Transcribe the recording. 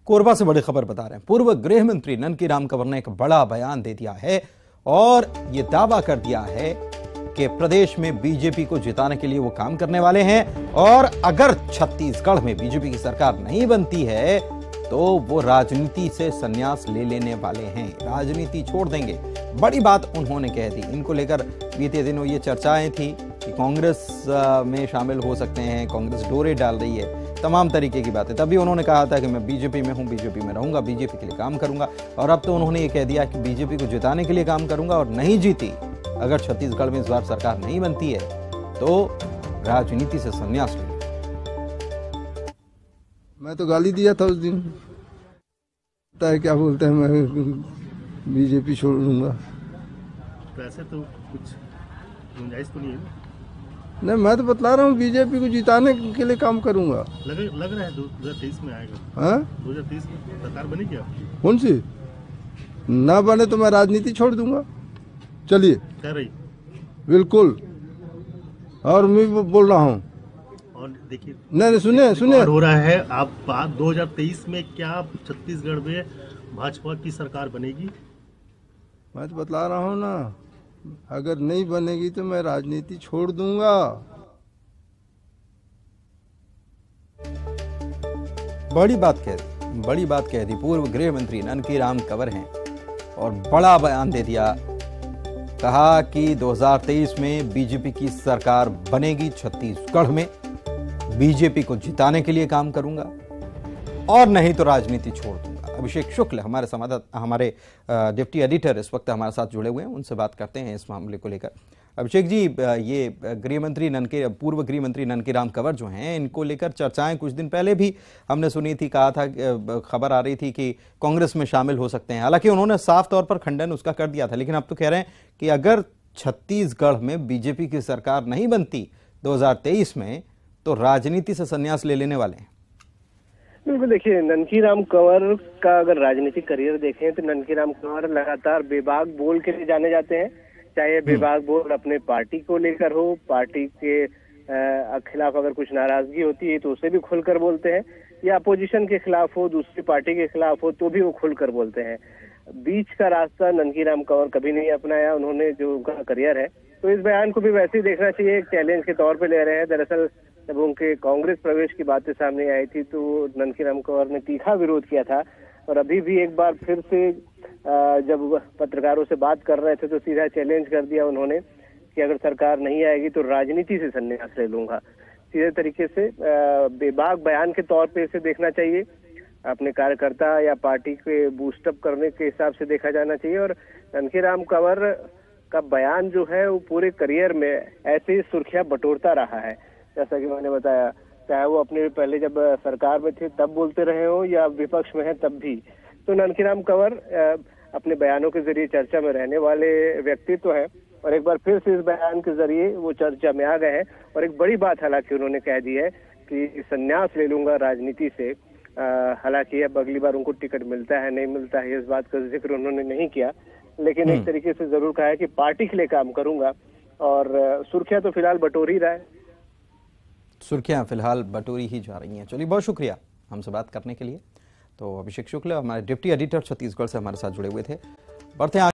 कोरबा से बड़ी खबर बता रहे हैं। पूर्व गृह मंत्री ननकीराम कंवर ने एक बड़ा बयान दे दिया है और ये दावा कर दिया है कि प्रदेश में बीजेपी को जिताने के लिए वो काम करने वाले हैं और अगर छत्तीसगढ़ में बीजेपी की सरकार नहीं बनती है तो वो राजनीति से संन्यास ले लेने वाले हैं, राजनीति छोड़ देंगे। बड़ी बात उन्होंने कह दी। इनको लेकर बीते दिनों ये चर्चाएं थी कि कांग्रेस में शामिल हो सकते हैं, कांग्रेस डोरे डाल रही है, तमाम तरीके की बातें। तभी उन्होंने कहा था कि मैं बीजेपी में हूं, बीजेपी में रहूंगा, बीजेपी के लिए काम करूंगा। और अब तो उन्होंने ये कह दिया कि बीजेपी को जिताने के लिए काम करूंगा और नहीं जीती, अगर छत्तीसगढ़ में इस बार सरकार नहीं बनती है तो राजनीति से संन्यास ले। मैं तो गाली दिया था उस दिन, पता है क्या बोलते हैं, मैं बीजेपी छोड़ दूंगा। तो ऐसे तो कुछ गुंजाइश तो नहीं है ना? नहीं, मैं तो बतला रहा हूँ बीजेपी को जिताने के लिए काम करूंगा। लग रहा है 2023 में आएगा। हाँ, 2023 में सरकार बनेगी आपकी? कौन सी? ना बने तो मैं राजनीति छोड़ दूंगा। चलिए, कह रही बिल्कुल। और मैं बोल रहा हूँ, और देखिए नहीं सुनिए हो रहा है। आप बात 2023 में क्या छत्तीसगढ़ में भाजपा की सरकार बनेगी? मैं तो बतला रहा हूँ ना, अगर नहीं बनेगी तो मैं राजनीति छोड़ दूंगा। बड़ी बात कह दी पूर्व गृह मंत्री ननकीराम कंवर हैं और बड़ा बयान दे दिया। कहा कि 2023 में बीजेपी की सरकार बनेगी, छत्तीसगढ़ में बीजेपी को जिताने के लिए काम करूंगा और नहीं तो राजनीति छोड़ दूंगा। अभिषेक शुक्ल हमारे डिप्टी एडिटर इस वक्त हमारे साथ जुड़े हुए हैं, उनसे बात करते हैं इस मामले को लेकर। अभिषेक जी, ये पूर्व गृह मंत्री ननकीराम कंवर जो हैं, इनको लेकर चर्चाएं कुछ दिन पहले भी हमने सुनी थी। कहा था, खबर आ रही थी कि कांग्रेस में शामिल हो सकते हैं। हालांकि उन्होंने साफ तौर पर खंडन उसका कर दिया था, लेकिन अब तो कह रहे हैं कि अगर छत्तीसगढ़ में बीजेपी की सरकार नहीं बनती 2023 में तो राजनीति से संन्यास ले लेने वाले हैं। बिल्कुल, देखिए, ननकीराम कंवर का अगर राजनीतिक करियर देखें तो ननकीराम कंवर लगातार बेबाक बोल के लिए जाने जाते हैं। चाहे बेबाक बोल अपने पार्टी को लेकर हो, पार्टी के खिलाफ अगर कुछ नाराजगी होती है तो उसे भी खुलकर बोलते हैं, या अपोजिशन के खिलाफ हो, दूसरी पार्टी के खिलाफ हो तो भी वो खुलकर बोलते हैं। बीच का रास्ता ननकीराम कंवर कभी नहीं अपनाया उन्होंने, जो उनका करियर है। तो इस बयान को भी वैसे ही देखना चाहिए, एक चैलेंज के तौर पे ले रहे हैं। दरअसल जब उनके कांग्रेस प्रवेश की बातें सामने आई थी तो ननकीराम कंवर ने तीखा विरोध किया था, और अभी भी एक बार फिर से जब पत्रकारों से बात कर रहे थे तो सीधा चैलेंज कर दिया उन्होंने कि अगर सरकार नहीं आएगी तो राजनीति से संन्यास ले लूंगा। सीधे तरीके से बेबाक बयान के तौर पे इसे देखना चाहिए, अपने कार्यकर्ता या पार्टी के बूस्टअप करने के हिसाब से देखा जाना चाहिए। और ननकीराम कंवर का बयान जो है वो पूरे करियर में ऐसे ही सुर्खियां बटोरता रहा है। जैसा कि मैंने बताया, चाहे वो अपने पहले जब सरकार में थे तब बोलते रहे हो या विपक्ष में है तब भी, तो ननकीराम कंवर अपने बयानों के जरिए चर्चा में रहने वाले व्यक्तित्व है। और एक बार फिर से इस बयान के जरिए वो चर्चा में आ गए हैं। और एक बड़ी बात हालांकि उन्होंने कह दी है कि संन्यास ले लूंगा राजनीति से। हालांकि अब अगली बार उनको टिकट मिलता है नहीं मिलता है इस बात का जिक्र उन्होंने नहीं किया, लेकिन एक तरीके से जरूर कहा है कि पार्टी के लिए काम करूंगा। और सुर्खियां तो फिलहाल बटोर ही रहा है, सुर्खियां फिलहाल बटोरी ही जा रही हैं। चलिए, बहुत शुक्रिया हमसे बात करने के लिए। तो अभिषेक शुक्ल हमारे डिप्टी एडिटर छत्तीसगढ़ से हमारे साथ जुड़े हुए थे। बढ़ते हैं